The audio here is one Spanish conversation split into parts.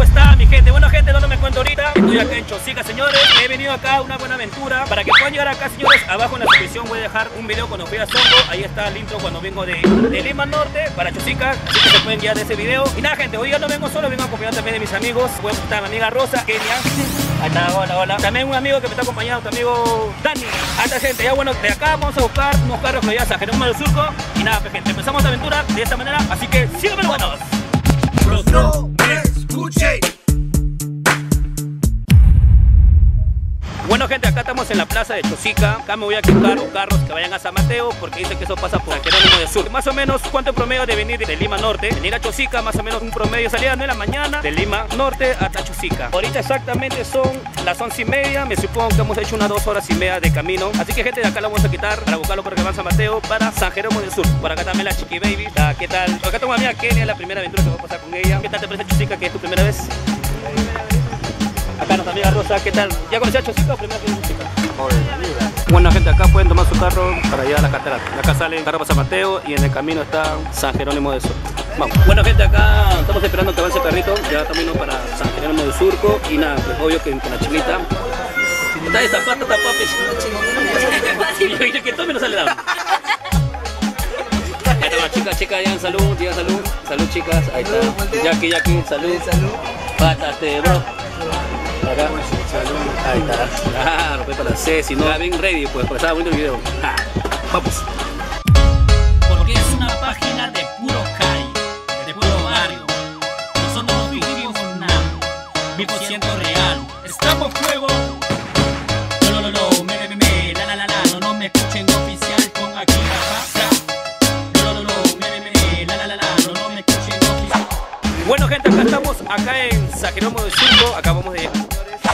está mi gente? Bueno gente, ¿dónde me encuentro ahorita? Estoy acá en Chosica, señores. He venido acá a una buena aventura. Para que puedan llegar acá, señores, abajo en la descripción voy a dejar un video cuando fui a Songo. Ahí está el intro cuando vengo de Lima Norte para Chosica, así que se pueden guiar de ese video. Y nada gente, hoy ya no vengo solo, vengo acompañado también de mis amigos. Voy a estar mi amiga Rosa, Kenia. Ahí está, hola, hola. También un amigo que me está acompañando, tu amigo Dani. Hasta gente, ya bueno, de acá vamos a buscar unos carros que ya San Jerónimo del Surco. Y nada, pues, gente, empezamos la aventura de esta manera, así que síganme, buenos. No me escuché. Bueno gente, acá estamos en la plaza de Chosica. Acá me voy a quitar los carros que vayan a San Mateo, porque dicen que eso pasa por San Jerónimo del Sur. Más o menos, ¿cuánto es promedio de venir de Lima Norte? Venir a Chosica, más o menos un promedio salida 9 de la mañana de Lima Norte hasta Chosica. Ahorita exactamente son las 11:30. Me supongo que hemos hecho unas 2 horas y media de camino. Así que gente, de acá la vamos a quitar para buscarlo porque va a San Mateo para San Jerónimo del Sur. Por acá también la Chiqui Baby. ¿Qué tal? Acá tengo a mi amiga Kenia, la primera aventura que voy a pasar con ella. ¿Qué tal te parece Chosica, que es tu primera vez? Acá nuestra amiga Rosa, ¿qué tal? ¿Ya conocías a Chosica o primera vez en Chosica? Bueno gente, acá pueden tomar su carro para llegar a la catarata. Acá sale el carro para San Mateo y en el camino está San Jerónimo del Sur. Vamos. Bueno gente, acá estamos esperando que avance el carrito. Ya estamos yendo para San Jerónimo del Surco. Y nada, pues obvio que con la chinita. Está esta pata, está papi. Y yo que tome no sale nada. Ahí está la chica, ya salud, salud chicas, ahí está. Jackie, salud. Pátate, bro. Acá. Ahí está. Claro, pues para la Ceci, no, bien ready, pues, porque estaba bonito el video. Vamos. Porque es una página de puro calle, de puro barrio. Nosotros no vivimos nada, 1000% real. Estamos fuego. No me escuchen oficial con aquí la pasa. No me escuchen oficial. Bueno gente, acá estamos, acá en San Jerónimo del Surco, acabamos de llegar.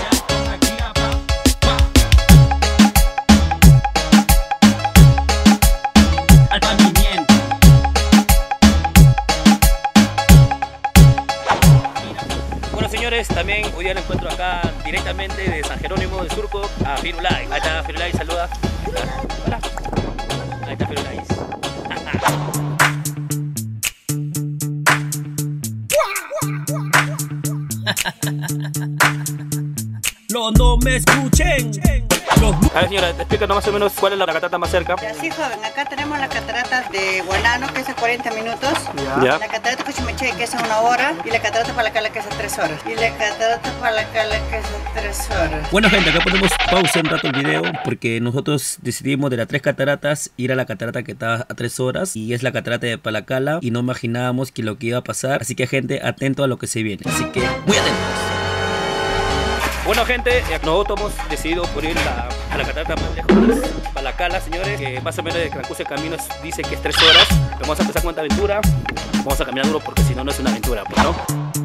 Bueno señores, también hoy día lo encuentro acá directamente de San Jerónimo del Surco a Firulais. Ahí está Firulais, saluda. Hola. Ahí está Firulais. No me escuchen. A ver señora, explícanos más o menos cuál es la catarata más cerca. Sí, joven, acá tenemos las cataratas de Guanano, que es a 40 minutos. Ya. La catarata de Cuchimeche, que es a 1 hora. Y la catarata Palacala, que es a 3 horas. Y la catarata Palacala, que es a 3 horas. Bueno gente, acá ponemos pausa un rato el video porque nosotros decidimos de las 3 cataratas ir a la catarata que está a 3 horas y es la catarata de Palacala y no imaginábamos que lo que iba a pasar. Así que gente, atento a lo que se viene. Así que muy atentos. Bueno gente, nosotros hemos decidido por ir a la catarata más lejos, Palacala, señores, que más o menos de transcurso de camino dice que es 3 horas. Pero vamos a empezar con esta aventura, vamos a caminar duro porque si no, no es una aventura, pues, ¿no?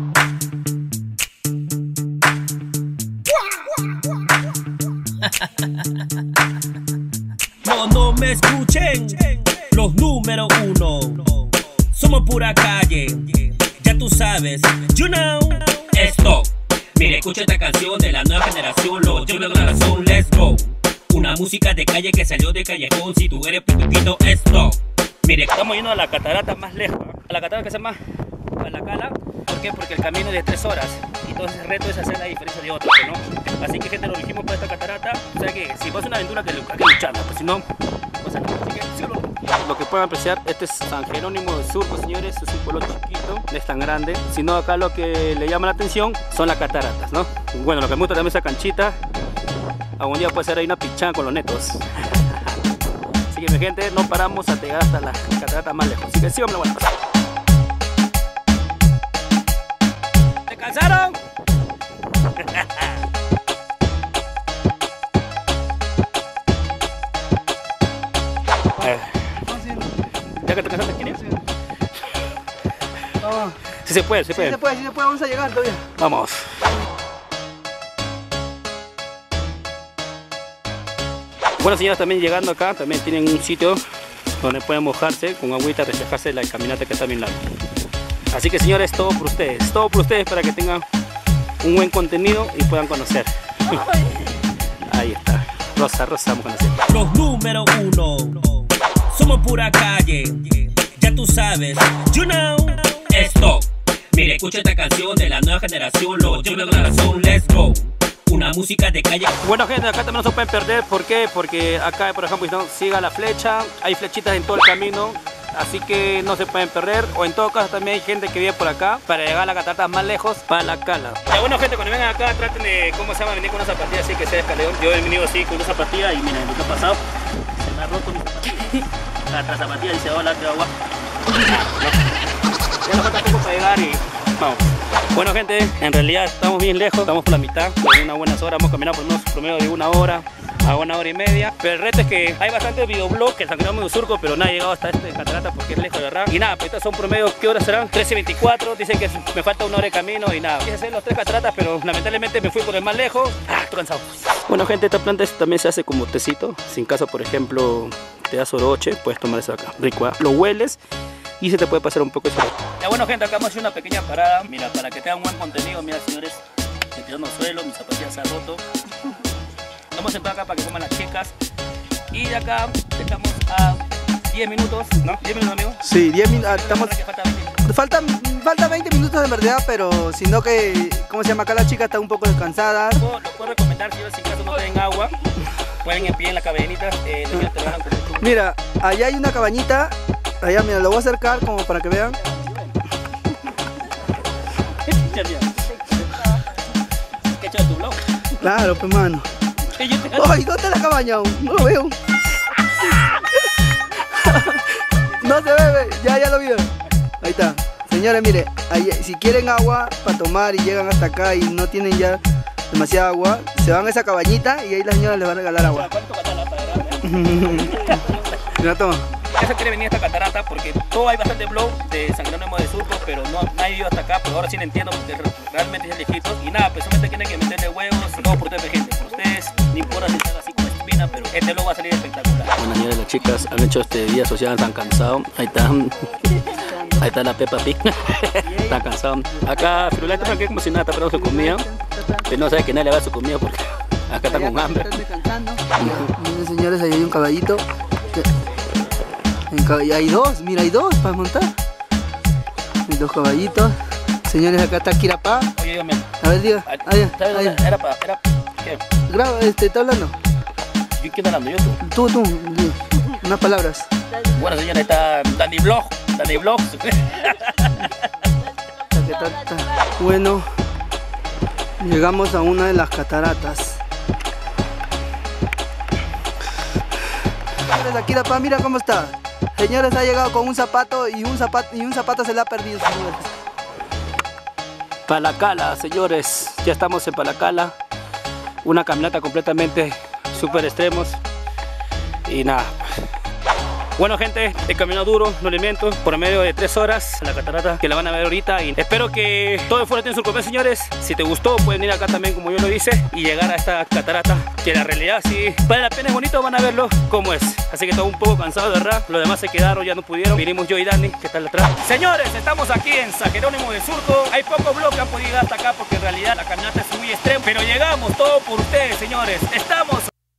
No me escuchen, los número 1. Somos pura calle, ya tú sabes, you know. Stop. Mire, escucha esta canción de la nueva generación, los yo le doy la razón, let's go. Una música de calle que salió de callejón, si tú eres putito, stop. Mire, estamos yendo a la catarata más lejos, a la catarata que se llama Palacala. ¿Por qué? Porque el camino es de 3 horas. Y entonces el reto es hacer la diferencia de otros, ¿no? Así que gente, lo elegimos para esta catarata. O sea que si pasa una aventura que hay que lucharla, pues si no, pasa nada. Así que síguelo. Lo que pueden apreciar, este es San Jerónimo del Surco, señores. Es un pueblo chiquito, no es tan grande. Sino acá lo que le llama la atención son las cataratas, ¿no? Bueno, lo que me gusta también es esa canchita. Algún día puede ser ahí una pichada con los netos. Así que mi gente, no paramos hasta llegar hasta la catarata más lejos. Así que síganme, bueno. ¿Se cansaron? ¿Ya que te cansaste, Kenia? No. Sí se puede, Sí se puede, vamos a llegar todavía. Vamos. Bueno señoras, también llegando acá, también tienen un sitio donde pueden mojarse con agüita, reflejarse de la caminata que está bien larga. Así que señores, todo por ustedes para que tengan un buen contenido y puedan conocer. Ahí está, Rosa, vamos a conocer. Los número 1, somos pura calle, ya tú sabes, you know. Stop. Mire, escucha esta canción de la nueva generación, los Junior Corazón, let's go. Una música de calle. Bueno, gente, acá también no se pueden perder. ¿Por qué? Porque acá, por ejemplo, si no, siga la flecha, hay flechitas en todo el camino, así que no se pueden perder. O en todo caso también hay gente que vive por acá para llegar a las cataratas más lejos, Palacala. Ya, bueno, gente, cuando vengan acá traten de, ¿cómo se llama? Venir con una zapatilla así que sea escaleón. Yo he venido así con una zapatilla y miren lo que ha pasado. Se me ha roto mi zapatilla. La otra zapatilla dice, hola, te agua. Ya nos falta poco para llegar y vamos. Bueno, gente, en realidad estamos bien lejos, estamos por la mitad, de unas buenas horas, hemos caminado por unos promedio de 1 hora a 1 hora y media. Pero el reto es que hay bastantes videoblogs que San Jerónimo de Surco, pero no ha llegado hasta este de catarata porque es lejos de verdad. Y nada, pues estos son promedio, ¿qué horas serán? 13:24, dicen que me falta 1 hora de camino y nada. Quise hacer los 3 cataratas, pero lamentablemente me fui por el más lejos. Estoy cansado. Bueno, gente, esta planta también se hace como tecito. Si en caso, por ejemplo, te da soroche, puedes tomar eso acá. Rico, ¿eh? Lo hueles y se te puede pasar un poco eso. Ya, bueno, gente, acá hemos hecho una pequeña parada. Mira, para que tengan buen contenido, mira, señores, me tirando suelo, mis zapatillas se han roto. Vamos a sentar acá para que coman las chicas. Y de acá estamos a 10 minutos, ¿no? 10 minutos, amigo. Sí, 10 minutos. Estamos... Falta 20. Falta 20 minutos en verdad, pero sino que, ¿cómo se llama? Acá las chicas están un poco descansadas. Lo puedo recomendar, si en caso no tienen agua, pueden en pie en la cabenita. Mira, allá hay una cabañita. Allá, mira, lo voy a acercar como para que vean. ¿Qué hecho de tu blog? Claro, pues, mano. ¡Ay, ¿dónde está la cabaña aún? No lo veo. No se ve, ya lo vieron. Ahí está. Señores, mire, ahí, si quieren agua para tomar y llegan hasta acá y no tienen ya demasiada agua, se van a esa cabañita y ahí la señora les va a regalar agua. ¿Cuánto cuesta la para Mira, toma. Ya se quiere venir a esta catarata porque todo hay bastante blog de San Jerónimo de Surco, pero no nadie ha ido hasta acá, pero ahora sí lo entiendo porque realmente es lejitos. Y nada, pues solamente tienen que meterle huevos y todo por ustedes, gente. Por ustedes, no importa si están así como espina, pero este blog va a salir espectacular. Bueno, señores, las chicas han hecho este día social, están cansados. Ahí están. Ahí está la Peppa Pig. Están cansados. Acá Firuleta está aquí como si nada, está esperando su comida. Pero no sabe que nadie le va a su comida porque acá está con hambre. Miren, señores, ahí hay un caballito. Y hay dos, mira, hay dos para montar. Hay 2 caballitos. Señores, acá está Kirapá. Oye, dígame. A ver, diga. Era para. ¿Qué? Graba, está hablando. ¿Yo quién está hablando? ¿Yo tú? Tú, unas palabras. Bueno, señora, está Danny Vlog. Bueno, llegamos a una de las cataratas. Señores, aquí Kirapá, mira cómo está. Señores, ha llegado con un zapato y un zapato se le ha perdido, señores. Palacala, señores, ya estamos en Palacala. Una caminata completamente súper extremos. Y nada. Bueno, gente, he caminado duro, no le miento, por medio de 3 horas a la catarata que la van a ver ahorita. Y espero que todo fuera en su comer, señores. Si te gustó, pueden ir acá también, como yo lo hice, y llegar a esta catarata, que la realidad sí vale la pena, es bonito, van a verlo como es. Así que estoy un poco cansado, de verdad. Los demás se quedaron, ya no pudieron. Vinimos yo y Dani, que está atrás. Señores, estamos aquí en San Jerónimo de Surco. Hay pocos blogs que han podido llegar hasta acá porque en realidad la caminata es muy extrema. Pero llegamos, todo por ustedes, señores. Estamos.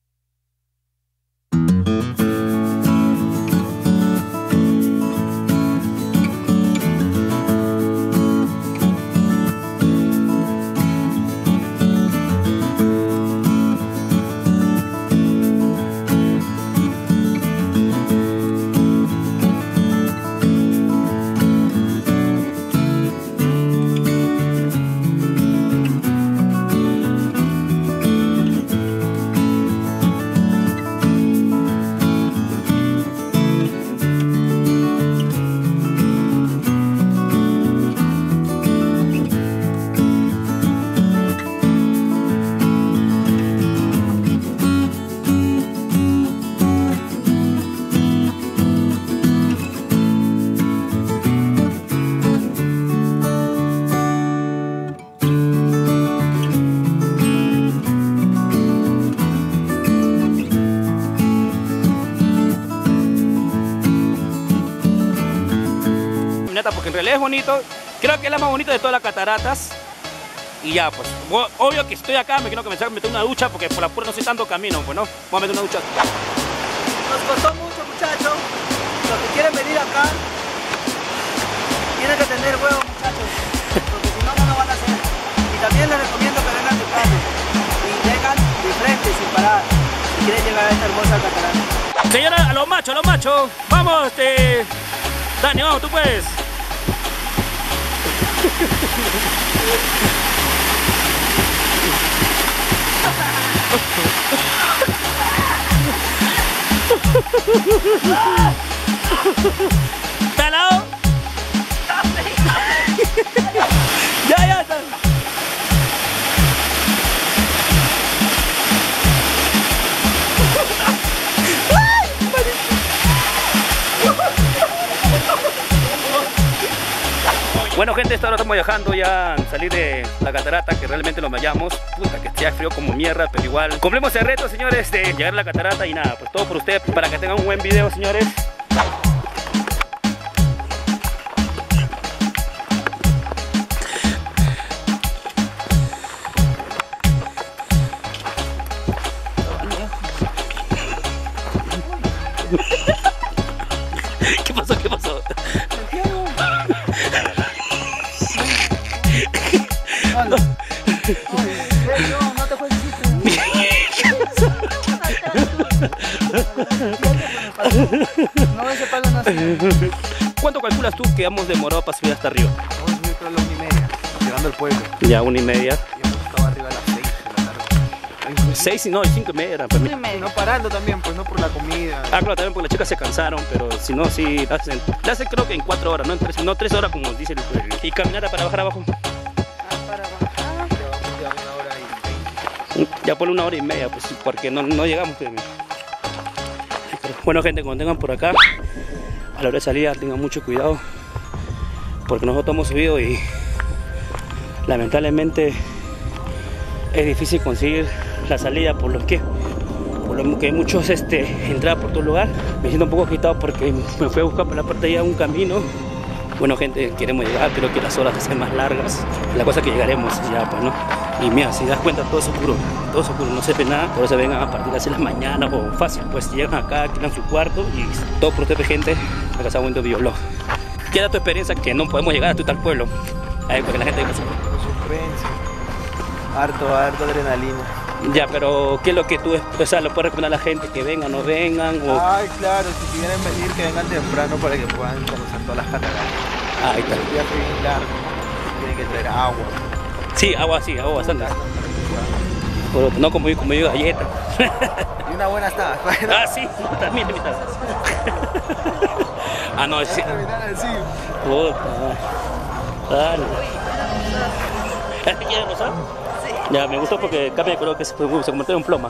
Porque en realidad es bonito, creo que es la más bonita de todas las cataratas. Y ya, pues, obvio que estoy acá, me quiero comenzar a meter una ducha porque por la pura no sé tanto camino, pues no, voy a meter una ducha. Nos costó mucho, muchachos. Los que quieren venir acá tienen que tener huevos, muchachos. quieren llegar a esta hermosa catarata. Señora, a los machos. Vamos, Dani, vamos, tú puedes. ¿Está al lado? Ya está. Bueno gente, esta hora estamos viajando ya a salir de la catarata, que realmente lo hallamos. Puta, que sea frío como mierda, pero igual cumplimos el reto, señores, de llegar a la catarata. Y nada, pues todo por ustedes, para que tengan un buen video, señores. ¿Qué pasó? ¿Qué pasó? No te felicito. No, ese palo no hace. ¿Cuánto calculas tú que hemos demorado para subir hasta arriba? Vamos a subir creo a las 1:30, llegando al pueblo. Ya, 1:30. Y hemos estado arriba a las 6 de la tarde. 6 y no, 5:30 era para mí. No parando también, pues no por la comida. Ah, claro, también porque las chicas se cansaron, pero si no, sí, la hacen creo que en 4 horas, no en 3, no 3 horas como dice el... Y caminata para bajar abajo. Para bajar. Ya 1:20. Ya por 1:30, pues porque no llegamos. Bueno gente, cuando tengan por acá, a la hora de salida tengan mucho cuidado, porque nosotros hemos subido y lamentablemente es difícil conseguir la salida por lo que hay muchos entradas por todo lugar. Me siento un poco agitado porque me fui a buscar por la parte de allá un camino. Bueno gente, queremos llegar, creo que las horas se hacen más largas. La cosa es que llegaremos ya, pues no. Y mira, si das cuenta, todo es oscuro, no se ve nada. Por eso vengan a partir de las 6 de la mañana o fácil, pues llegan acá, alquilan su cuarto y todo por ustedes gente. Acá está un buen videoblog. ¿Qué da tu experiencia que no podemos llegar a tu tal pueblo? Ahí, porque la gente dice. Harto adrenalina. Ya, pero ¿qué es lo que tú, o sea, lo puedes recomendar a la gente que vengan o no vengan? O... Ay, claro, si quieren venir, que vengan temprano para que puedan conocer todas las cataratas. Ahí está. El viaje bien largo, tienen que traer agua. Sí, agua bastante. Pero no como yo galleta. Y una buena está. Ah, sí, también mitad. Ah, no, sí. Puta. Dale. ¿Este quiere rosar? Sí. Ya, me gustó porque cambia de color, que se convirtió en ploma.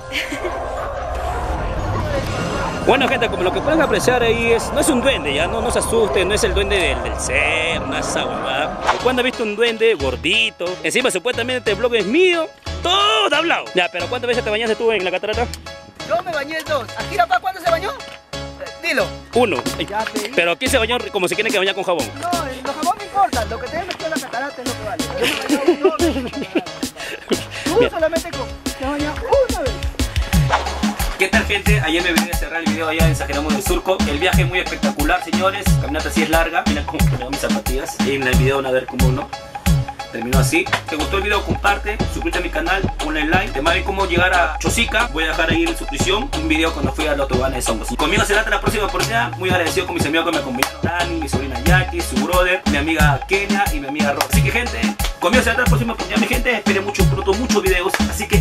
Bueno gente, como lo que pueden apreciar ahí no es un duende, ya no se asusten, no es el duende del ser, no es esa huevada. ¿Cuándo has visto un duende gordito? Encima supuestamente el blog es mío, todo hablado. Ya, pero ¿cuántas veces te bañaste tú en la catarata? Yo me bañé 2. ¿Akira Pa cuándo se bañó? Dilo. 1. Ya te dije. Pero ¿quién se bañó como si quieren que bañar con jabón? No, los jabón no importa, lo que te metido en la catarata es lo que vale. Yo me bañé 2 veces en la catarata. Tú solamente te bañas una vez. ¿Qué tal gente? Ayer me vine a cerrar el video allá en San Jerónimo del Surco. El viaje es muy espectacular, señores. La caminata sí es larga. Mira cómo pongo mis zapatillas. Y en el video van a ver cómo no. Terminó así. ¿Te gustó el video? Comparte, suscríbete a mi canal, ponle like. Te ver cómo llegar a Chosica. Voy a dejar ahí en la suscripción un video cuando fui a la autobahna de Songos. Conmigo será hasta la próxima oportunidad. Muy agradecido con mis amigos que me acompañaron. Dani, mi sobrina Jackie, su brother, mi amiga Kenia y mi amiga Rosa. Así que gente, conmigo será hasta la próxima oportunidad, mi gente. Esperen mucho pronto, muchos videos. Así que